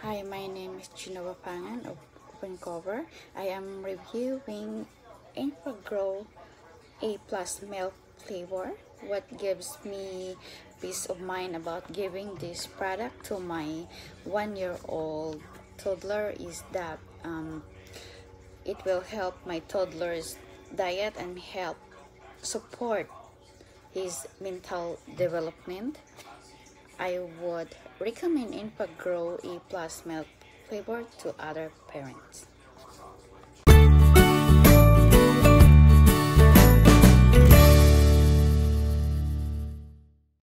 Hi, my name is Genova of Vancouver. I am reviewing Enfagrow A plus milk flavor. What gives me peace of mind about giving this product to my 1-year-old toddler is that it will help my toddler's diet and help support his mental development. I would recommend Enfagrow A plus milk flavor to other parents.